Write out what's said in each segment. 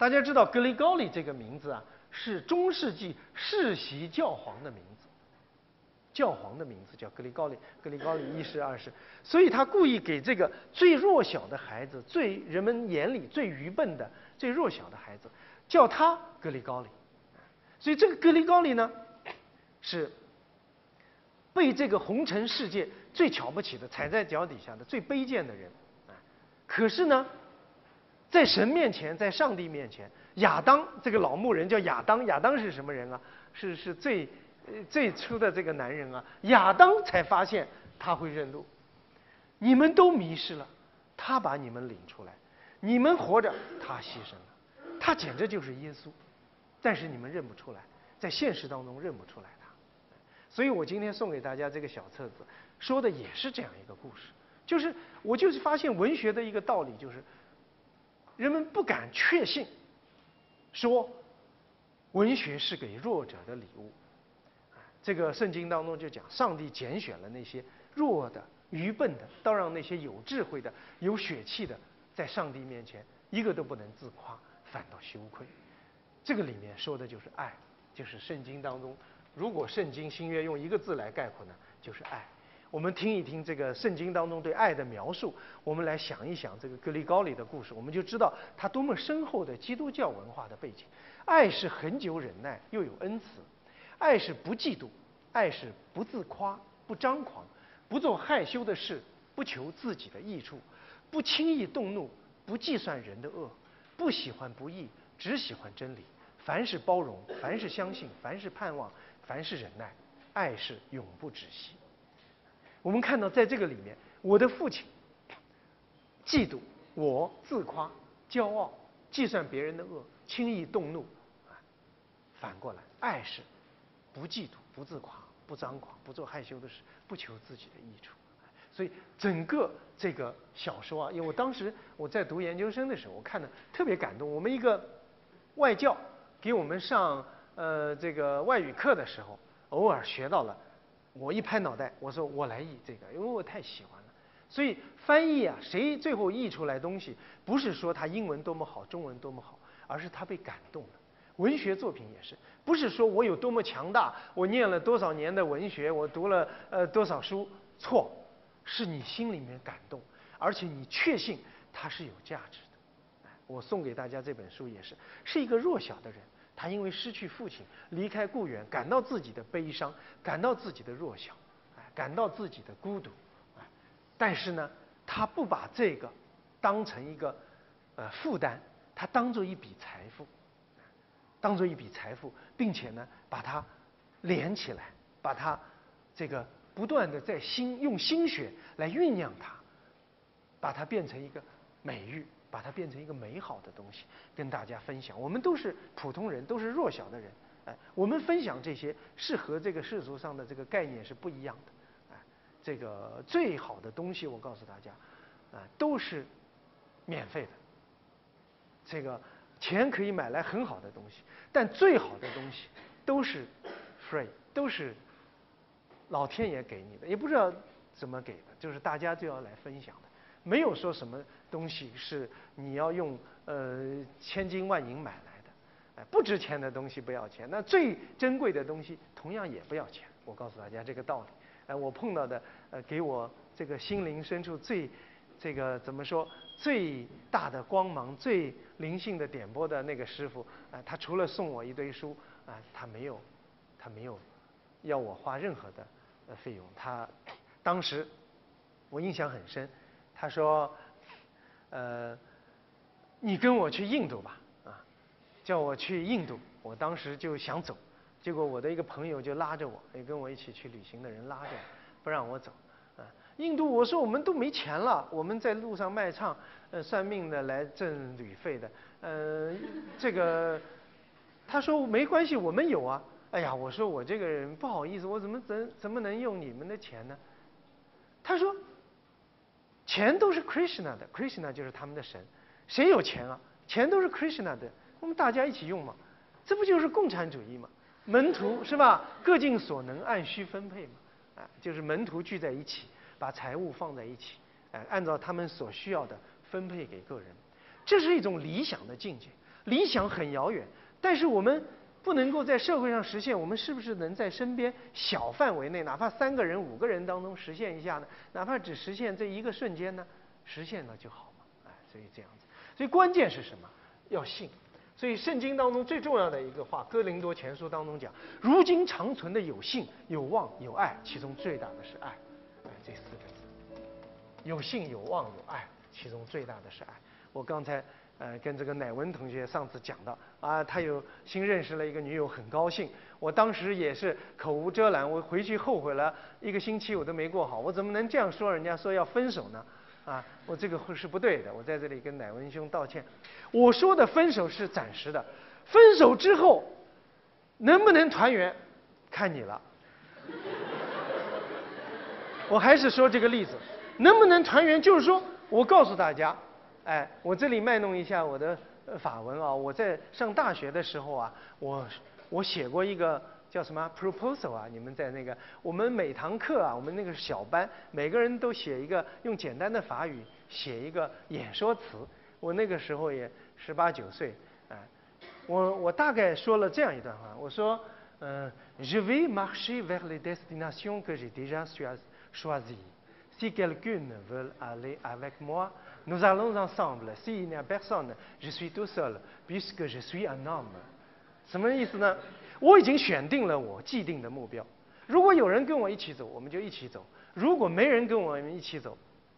大家知道格里高利这个名字啊，是中世纪世袭教皇的名字。教皇的名字叫格里高利，格里高利1世、2世，所以他故意给这个最弱小的孩子，人们眼里最愚笨的、最弱小的孩子，叫他格里高利。所以这个格里高利呢，是被这个红尘世界最瞧不起的、踩在脚底下的、最卑贱的人。可是呢，在神面前，在上帝面前，亚当这个老牧人叫亚当，亚当是什么人啊？是最初的这个男人啊，亚当才发现他会认路。你们都迷失了，他把你们领出来，你们活着，他牺牲了，他简直就是耶稣。但是你们认不出来，在现实当中认不出来他。所以我今天送给大家这个小册子，说的也是这样一个故事。我就是发现文学的一个道理，就是人们不敢确信，说文学是给弱者的礼物。这个圣经当中就讲，上帝拣选了那些弱的、愚笨的，倒让那些有智慧的、有血气的，在上帝面前一个都不能自夸，反倒羞愧。这个里面说的就是爱，就是圣经当中，如果圣经新约用一个字来概括呢，就是爱。我们听一听这个圣经当中对爱的描述，我们来想一想这个格里高利的故事，我们就知道他多么深厚的基督教文化的背景。爱是恒久忍耐，又有恩慈。爱是不嫉妒，爱是不自夸，不张狂，不做害羞的事，不求自己的益处，不轻易动怒，不计算人的恶，不喜欢不义，只喜欢真理。凡是包容，凡是相信，凡是盼望，凡是忍耐，爱是永不止息。我们看到在这个里面，我的父亲嫉妒，我自夸，骄傲，计算别人的恶，轻易动怒。反过来，爱是不嫉妒，不自夸，不张狂，不做害羞的事，不求自己的益处。所以整个这个小说啊，因为当时我在读研究生的时候，我看的特别感动。我们一个外教给我们上这个外语课的时候，偶尔学到了，我一拍脑袋，我说我来译这个，因为我太喜欢了。所以翻译啊，谁最后译出来东西，不是说他英文多么好，中文多么好，而是他被感动了。文学作品也是，不是说我有多么强大，我念了多少年的文学，我读了多少书，错，是你心里面感动，而且你确信它是有价值的。我送给大家这本书也是一个弱小的人，他因为失去父亲，离开故园，感到自己的悲伤，感到自己的弱小，感到自己的孤独，但是呢，他不把这个当成一个负担，他当做一笔财富。当做一笔财富，并且呢，把它连起来，把它这个不断的在用心血来酝酿它，把它变成一个美誉，把它变成一个美好的东西，跟大家分享。我们都是普通人，都是弱小的人，我们分享这些是和这个世俗上的这个概念是不一样的，这个最好的东西，我告诉大家，都是免费的，这个。钱可以买来很好的东西，但最好的东西都是 free， 都是老天爷给你的，也不知道怎么给的，就是大家就要来分享的，没有说什么东西是你要用千金万银买来的，不值钱的东西不要钱，那最珍贵的东西同样也不要钱。我告诉大家这个道理，我碰到的给我这个心灵深处这个怎么说最大的光芒、最灵性的点拨的那个师傅，他除了送我一堆书，他没有要我花任何的费用。他当时我印象很深，他说，你跟我去印度吧，叫我去印度。我当时就想走，结果我的一个朋友就拉着我，也跟我一起去旅行的人拉着我，不让我走。印度，我说我们都没钱了，我们在路上卖唱，算命的来挣旅费的，这个，他说没关系，我们有啊。哎呀，我说我这个人不好意思，我怎么能用你们的钱呢？他说，钱都是 Krishna 的 ，Krishna 就是他们的神，谁有钱啊？钱都是 Krishna 的，我们大家一起用嘛，这不就是共产主义嘛？门徒是吧？各尽所能，按需分配嘛，就是门徒聚在一起。把财物放在一起，按照他们所需要的分配给个人，这是一种理想的境界。 理想很遥远，但是我们不能够在社会上实现，我们是不是能在身边小范围内，哪怕3个人、5个人当中实现一下呢？哪怕只实现这一个瞬间呢，实现了就好嘛。哎，所以这样子，所以关键是什么？要信。所以圣经当中最重要的一个话，《哥林多前书》当中讲，如今长存的有信、有望、有爱，其中最大的是爱。哎，这4个字，有信、有望、有爱，其中最大的是爱。我刚才跟这个乃文同学上次讲到啊，他有新认识了一个女友，很高兴。我当时也是口无遮拦，我回去后悔了1个星期，我都没过好。我怎么能这样说人家说要分手呢？啊，我这个是不对的。我在这里跟乃文兄道歉。我说的分手是暂时的，分手之后能不能团圆，看你了。我还是说这个例子，能不能团圆，就是说我告诉大家。哎，我这里卖弄一下我的法文啊！我在上大学的时候啊，我写过一个叫什么 proposal 啊？你们在那个我们每堂课啊，我们那个小班，每个人都写一个，用简单的法语写一个演说词。我那个时候也18、19岁，哎，我大概说了这样一段话，我说，je vais marcher vers les destinations que j'ai déjà choisies. Si quelqu'un veut aller avec moi,nous allons ensemble. S'il n'y a personne, je suis tout seul, puisque je suis un homme. 什么意思呢？我已经选定了我既定的目标。如果有人跟我一起走，我们就一起走；如果没人跟我们一起走，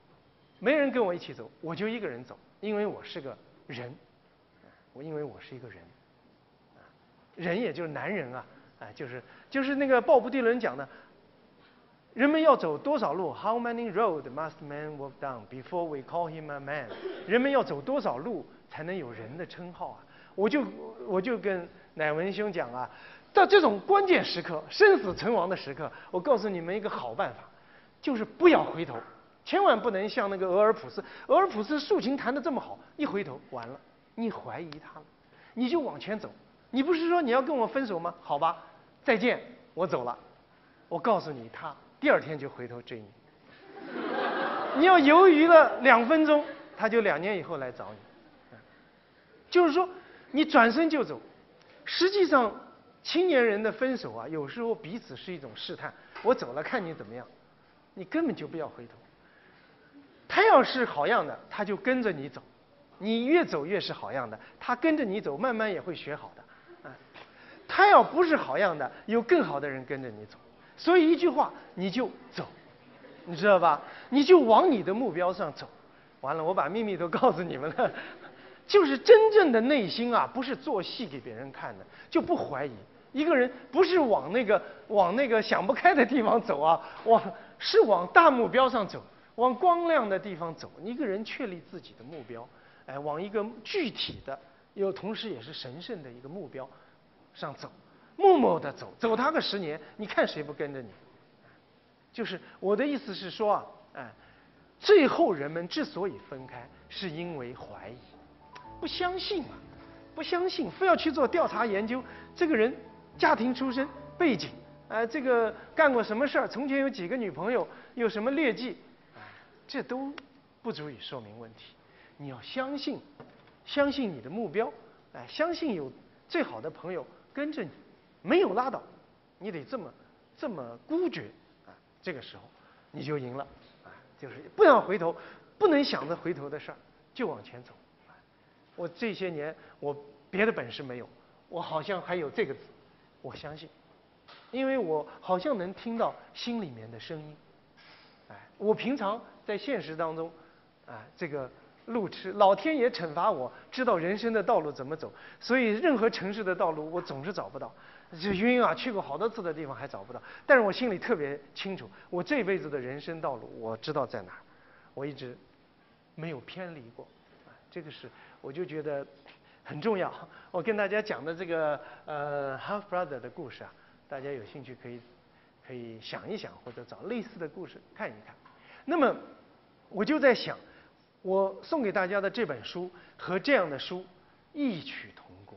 我就一个人走，因为我是个人。因为我是一个人，人也就是男人啊，就是那个鲍勃迪伦讲的。人们要走多少路 ？How many roads must man walk down before we call him a man？ 人们要走多少路才能有人的称号啊？我就跟乃文兄讲啊，到这种关键时刻、生死存亡的时刻，我告诉你们一个好办法，就是不要回头，千万不能像那个俄尔普斯。俄尔普斯竖琴弹得这么好，一回头完了，你怀疑他了，你就往前走。你不是说你要跟我分手吗？好吧，再见，我走了。我告诉你，他第2天就回头追你。你要犹豫了2分钟，他就2年以后来找你。就是说，你转身就走。实际上，青年人的分手啊，有时候彼此是一种试探。我走了，看你怎么样。你根本就不要回头。他要是好样的，他就跟着你走。你越走越是好样的，他跟着你走，慢慢也会学好的。他要不是好样的，有更好的人跟着你走。所以一句话，你就走，你知道吧？你就往你的目标上走。完了，我把秘密都告诉你们了。就是真正的内心啊，不是做戏给别人看的，就不怀疑。一个人不是往那个想不开的地方走啊，是往大目标上走，往光亮的地方走。一个人确立自己的目标，哎，往一个具体的，又同时也是神圣的一个目标上走。默默地走，走他个10年，你看谁不跟着你？就是我的意思是说啊，最后人们之所以分开，是因为怀疑，不相信嘛，不相信，非要去做调查研究，这个人家庭出身背景，这个干过什么事儿，从前有几个女朋友，有什么劣迹，这都不足以说明问题。你要相信你的目标，相信有最好的朋友跟着你。没有拉倒，你得这么孤绝啊！这个时候你就赢了啊！就是不要回头，不能想着回头的事儿，就往前走。我这些年我别的本事没有，我好像还有这个字，我相信，因为我好像能听到心里面的声音。我平常在现实当中，这个路痴，老天爷惩罚我，知道人生的道路怎么走，所以任何城市的道路我总是找不到。就晕啊，去过好多次的地方还找不到，但是我心里特别清楚，我这辈子的人生道路我知道在哪儿，我一直没有偏离过，这个是我就觉得很重要。我跟大家讲的这个Half Brother 的故事啊，大家有兴趣可以想一想，或者找类似的故事看一看。那么我就在想，我送给大家的这本书和这样的书异曲同工，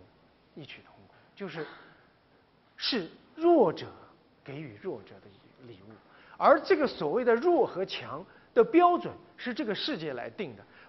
是弱者给予弱者的礼物，而这个所谓的弱和强的标准是这个世界来定的。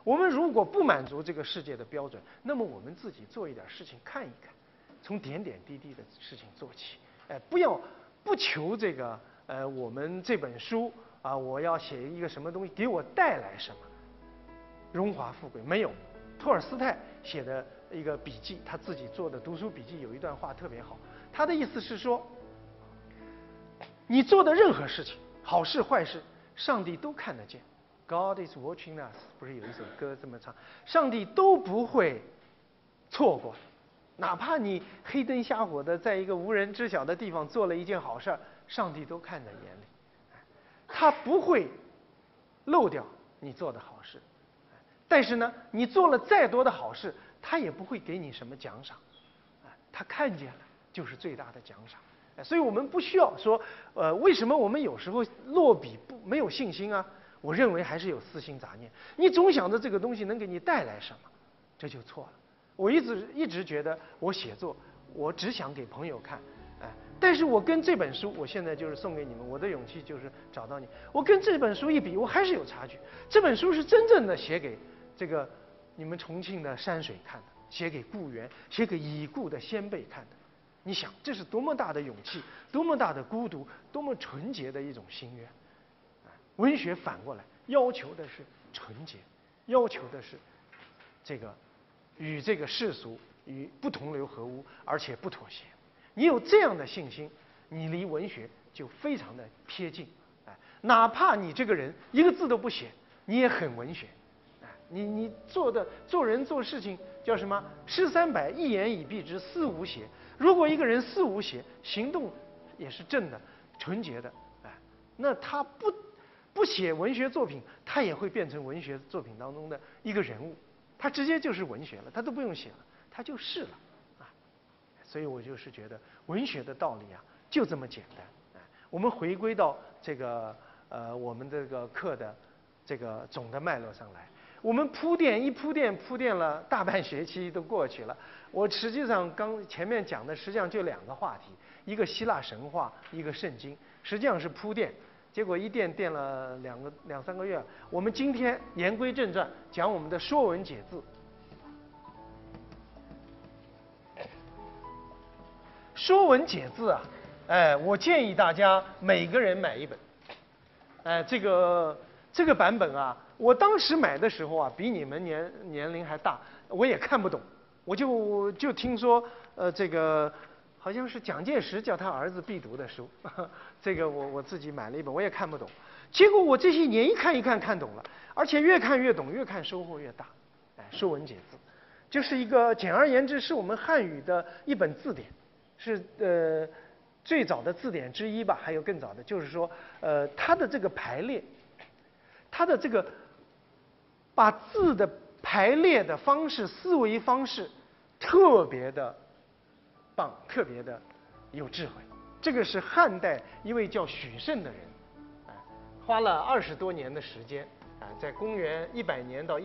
我们如果不满足这个世界的标准，那么我们自己做一点事情看一看，从点点滴滴的事情做起。不求这个我们这本书啊，我要写一个什么东西给我带来什么荣华富贵，没有。托尔斯泰写的一个笔记，他自己做的读书笔记，有一段话特别好。他的意思是说，你做的任何事情，好事坏事，上帝都看得见。God is watching us， 不是有一首歌这么唱？上帝都不会错过，哪怕你黑灯瞎火的在一个无人知晓的地方做了一件好事儿，上帝都看在眼里，他不会漏掉你做的好事。但是呢，你做了再多的好事，他也不会给你什么奖赏，他看见了就是最大的奖赏。所以我们不需要说，为什么我们有时候落笔没有信心啊？我认为还是有私心杂念。你总想着这个东西能给你带来什么，这就错了。我一直觉得我写作，我只想给朋友看，但是我跟这本书，我现在就是送给你们，我的勇气就是找到你。我跟这本书一比，我还是有差距。这本书是真正的写给这个你们重庆的山水看的，写给故园，写给已故的先辈看的。你想，这是多么大的勇气，多么大的孤独，多么纯洁的一种心愿。文学反过来要求的是纯洁，要求的是这个与这个世俗与不同流合污，而且不妥协。你有这样的信心，你离文学就非常的贴近。哪怕你这个人一个字都不写，你也很文学。你做人做事情叫什么？诗300，一言以蔽之，思无邪。如果一个人思无邪，行动也是正的、纯洁的，那他不写文学作品，他也会变成文学作品当中的一个人物，他直接就是文学了，他都不用写了，他就是了，所以我就是觉得文学的道理啊，就这么简单。我们回归到这个我们这个课的这个总的脉络上来。我们铺垫了大半学期都过去了。我实际上前面讲的实际上就2个话题，一个希腊神话，一个圣经，实际上是铺垫。结果一垫了2、3个月。我们今天言归正传，讲我们的《说文解字》。《说文解字》啊，我建议大家每个人买一本。这个版本啊，我当时买的时候啊，比你们年龄还大，我也看不懂，我就听说这个好像是蒋介石叫他儿子必读的书，这个我自己买了一本，我也看不懂。结果我这些年一看看懂了，而且越看越懂，越看收获越大。《说文解字》就是一个简而言之是我们汉语的一本字典，是最早的字典之一吧，还有更早的，就是说它的这个排列。它的这个把字的排列的方式、思维方式特别的棒，特别的有智慧。这个是汉代一位叫许慎的人，花了20多年的时间，在公元100年到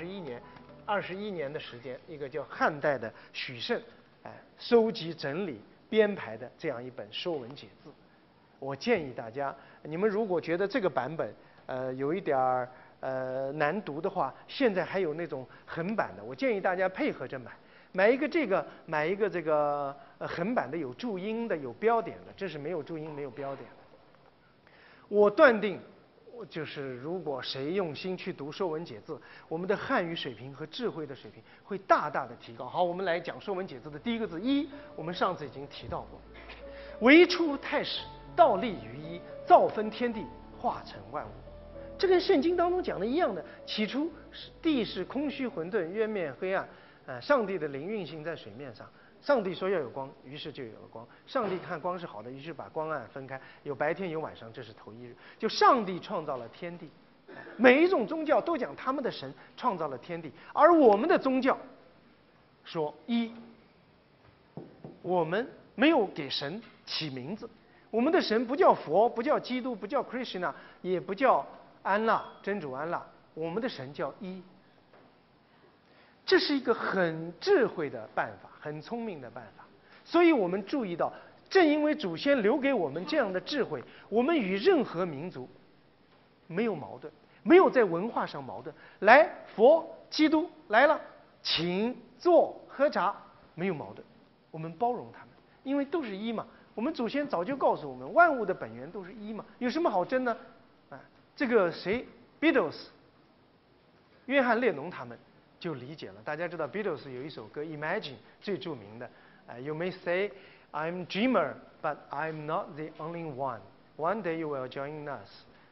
121年的时间，一个叫汉代的许慎，收集整理编排的这样一本《说文解字》。我建议大家，你们如果觉得这个版本有一点难读的话，现在还有那种横版的，我建议大家配合着买一个这个，买一个这个横版的，有注音的，有标点的，这是没有注音没有标点的。我断定，就是如果谁用心去读《说文解字》，我们的汉语水平和智慧的水平会大大的提高。好，我们来讲《说文解字》的第一个字“一”，我们上次已经提到过，唯出太始，道立于一，造分天地，化成万物。这跟圣经当中讲的一样的，起初地是空虚混沌，渊面黑暗，上帝的灵运行在水面上。上帝说要有光，于是就有了光。上帝看光是好的，于是把光暗分开，有白天有晚上，这是头一日。就上帝创造了天地。每一种宗教都讲他们的神创造了天地，而我们的宗教说一，我们没有给神起名字，我们的神不叫佛，不叫基督，不叫 Krishna， 也不叫安娜，真主安娜，我们的神叫一。这是一个很智慧的办法，很聪明的办法。所以我们注意到，正因为祖先留给我们这样的智慧，我们与任何民族没有矛盾， 没有在文化上矛盾。来，佛、基督来了，请坐喝茶，没有矛盾，我们包容他们，因为都是一嘛。我们祖先早就告诉我们，万物的本源都是一嘛，有什么好争呢？这个谁 ，Beatles， 约翰列侬他们就理解了。大家知道 Beatles 有一首歌 Imagine 最著名的，You may say I'm dreamer, but I'm not the only one. One day you will join us,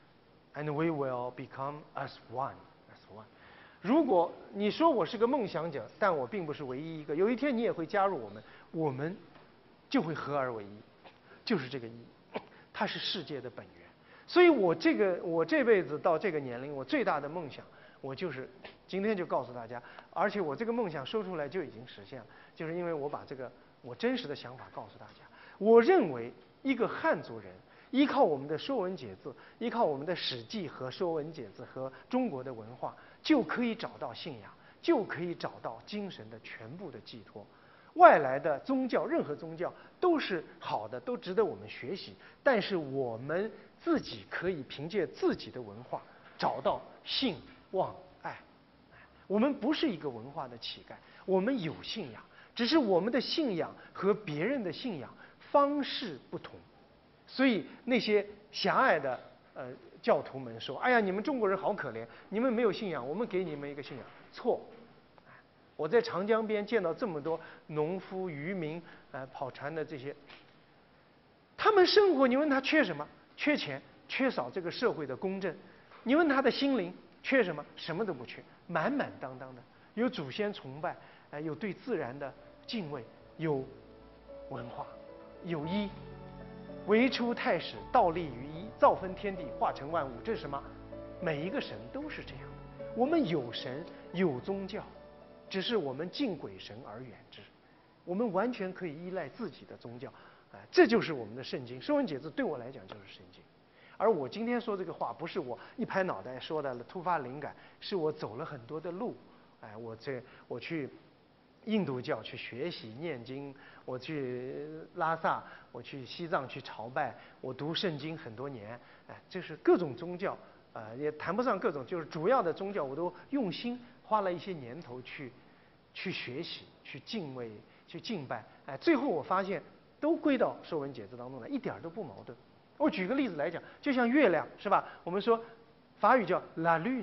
and we will become as one. As one. 如果你说我是个梦想者，但我并不是唯一一个，有一天你也会加入我们，我们就会合而为一，就是这个一，它是世界的本源。所以我这辈子到这个年龄，我最大的梦想，我就是今天就告诉大家，而且我这个梦想说出来就已经实现了，就是因为我把这个我真实的想法告诉大家。我认为一个汉族人依靠我们的《说文解字》，依靠我们的《史记》和《说文解字》和中国的文化，就可以找到信仰，就可以找到精神的全部的寄托。外来的宗教，任何宗教都是好的，都值得我们学习。但是我们自己可以凭借自己的文化找到信望爱。我们不是一个文化的乞丐，我们有信仰，只是我们的信仰和别人的信仰方式不同。所以那些狭隘的教徒们说：“哎呀，你们中国人好可怜，你们没有信仰，我们给你们一个信仰。”错。我在长江边见到这么多农夫、渔民，跑船的这些，他们生活，你问他缺什么？缺钱，缺少这个社会的公正。你问他的心灵缺什么？什么都不缺，满满当当的，有祖先崇拜，有对自然的敬畏，有文化，有一。唯出太史，倒立于一，造分天地，化成万物。这是什么？每一个神都是这样的。我们有神，有宗教。只是我们敬鬼神而远之，我们完全可以依赖自己的宗教，这就是我们的圣经。说文解字对我来讲就是圣经，而我今天说这个话不是我一拍脑袋说的突发灵感，是我走了很多的路，我去印度教去学习念经，我去拉萨，我去西藏去朝拜，我读圣经很多年，这是各种宗教，也谈不上各种，就是主要的宗教我都用心。花了一些年头去学习、去敬畏、去敬拜，最后我发现都归到《说文解字》当中来，一点都不矛盾。我举个例子来讲，就像月亮是吧？我们说法语叫 la lune，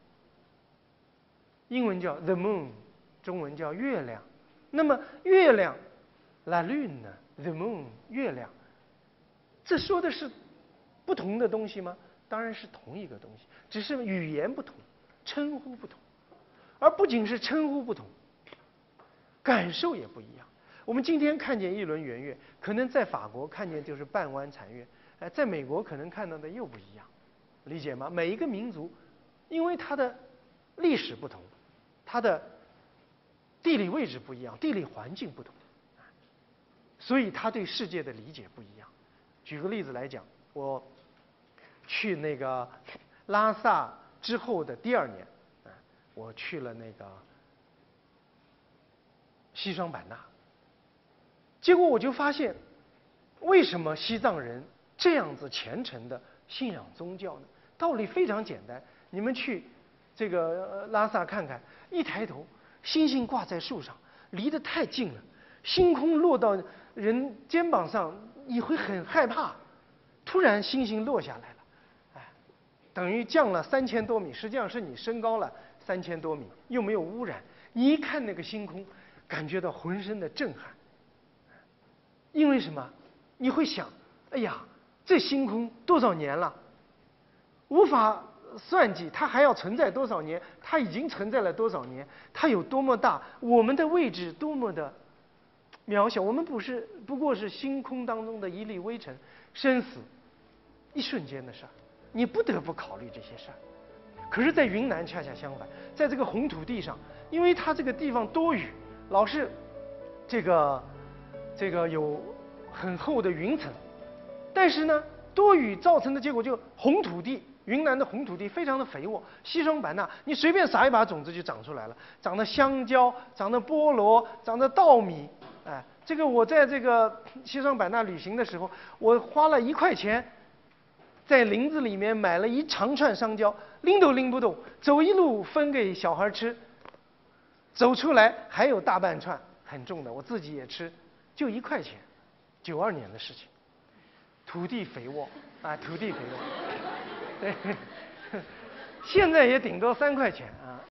英文叫 the moon， 中文叫月亮。那么月亮 la lune the moon 月亮，这说的是不同的东西吗？当然是同一个东西，只是语言不同，称呼不同。而不仅是称呼不同，感受也不一样。我们今天看见一轮圆月，可能在法国看见就是半弯残月，在美国可能看到的又不一样，理解吗？每一个民族，因为它的历史不同，它的地理位置不一样，地理环境不同，所以他对世界的理解不一样。举个例子来讲，我去那个拉萨之后的第2年。我去了那个西双版纳，结果我就发现，为什么西藏人这样子虔诚的信仰宗教呢？道理非常简单，你们去这个拉萨看看，一抬头，星星挂在树上，离得太近了，星空落到人肩膀上，你会很害怕。突然星星落下来了，等于降了3000多米，实际上是你升高了3000多米，又没有污染，你一看那个星空，感觉到浑身的震撼。因为什么？你会想，哎呀，这星空多少年了，无法算计，它还要存在多少年？它已经存在了多少年？它有多么大？我们的位置多么的渺小？我们不过是星空当中的一粒微尘，生死一瞬间的事儿，你不得不考虑这些事儿。可是，在云南恰恰相反，在这个红土地上，因为它这个地方多雨，老是这个有很厚的云层，但是呢，多雨造成的结果就红土地，云南的红土地非常的肥沃。西双版纳，你随便撒一把种子就长出来了，长的香蕉，长的菠萝，长的稻米，这个我在这个西双版纳旅行的时候，我花了1块钱。 在林子里面买了一长串香蕉，拎都拎不动，走一路分给小孩吃。走出来还有大半串，很重的，我自己也吃，就1块钱，92年的事情。土地肥沃啊，土地肥沃，对，现在也顶多3块钱啊。